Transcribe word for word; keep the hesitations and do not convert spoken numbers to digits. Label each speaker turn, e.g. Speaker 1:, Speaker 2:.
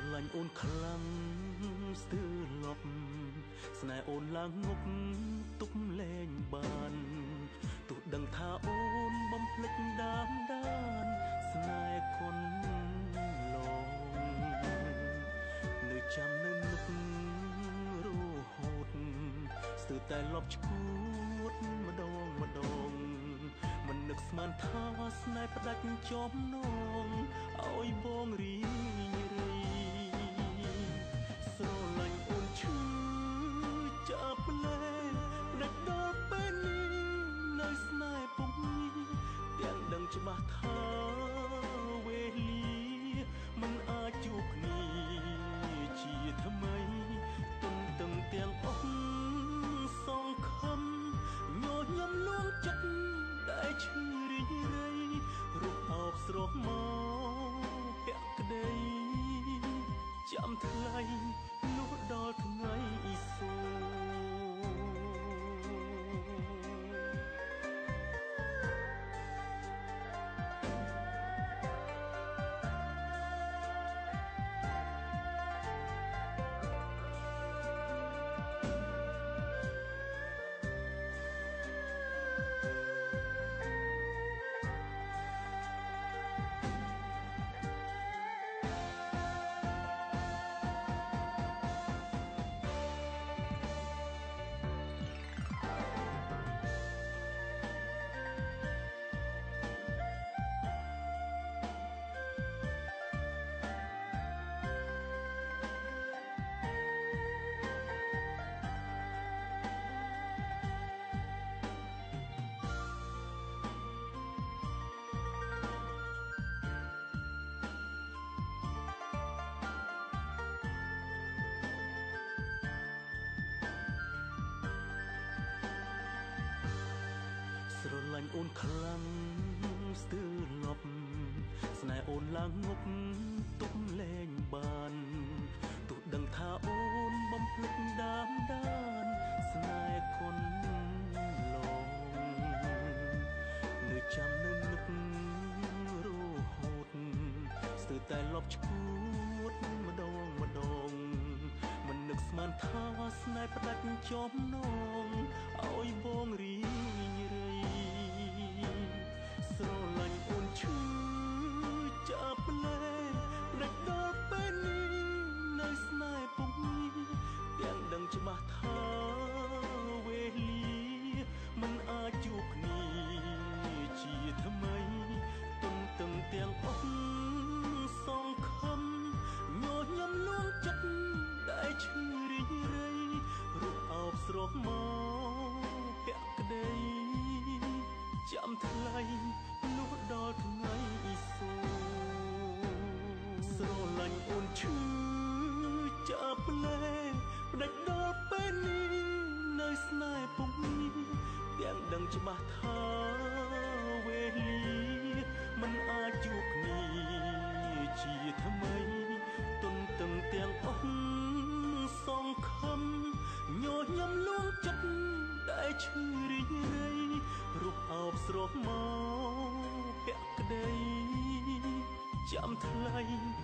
Speaker 1: លាញ់អូនខ្លាំងស្ទើរលប់ស្នេហ៍អូនឡើងងប់ទុកលែងបានទោះដឹងថាអូនបំភ្លេចដើមដានស្នេហ៍គុណលងនៅចាំនៅនឹករហូតស្ទើរតែលប់ឈួតម្ដងម្ដងមិននឹកស្មានថាស្នេហ៍ផ្ដាច់ចំណងឲ្យបងរីងរៃស្រឡាញ់អូនឈឺចាប់លែផ្ដាច់ដល់ពេលនេះនៅស្នេហ៍ពុំទាំងដឹងច្បាស់ថាវេលាមិនអាចជួបគ្នាជាថ្មីទុំទឹងទាំងអស់សងខំញញឹមលួងចិត្តដែលឈឺរីងរៃរូបអោបស្រស់មកពាក់ក្ដីចាំថ្លៃនោះដល់ថ្ងៃសូស្រឡាញ់អូនខ្លាំងស្ទើរលប់ស្នេហ៍អូនឡើងងប់ទុកលែងបានទោះដឹងថាអូនបំភ្លេចដើមដានស្នេហ៍គុណលងនៅចាំនៅនឹករហូតស្ទើរតែលប់ឈួតម្ដងម្ដងមិននឹកស្មានថាស្នេហ៍ផ្ដាច់ចំណងឲ្យបងរីងរៃស្រឡាញ់អូនឈឺចាប់លែផ្ដាច់ដល់ពេលនេះនៅស្នេហ៍ពុំទាំងដឹងច្បាស់ថាវេលាមិនអាចជួបគ្នាជាថ្មីទុំទឹងទាំងអស់សងខំញញឹមលួងចិត្តដែលឈឺរីងរៃរូបអោបស្រស់មកពាក់ក្ដីចាំថ្លៃនោះដល់ថ្ងៃសូស្រឡាញ់អូនឈឺចាប់លែផ្ដាច់ដល់ពេលនេះនៅស្នេហ៍ពុំទាំងដឹងច្បាស់ថាវេលាមិនអាចជួបគ្នាជាថ្មីទុំទឹងទាំងអស់សងខំញញឹមលួងចិត្តដែលឈឺរីងរៃរូបអោបស្រស់មកពាក់ក្ដីចាំថ្លៃ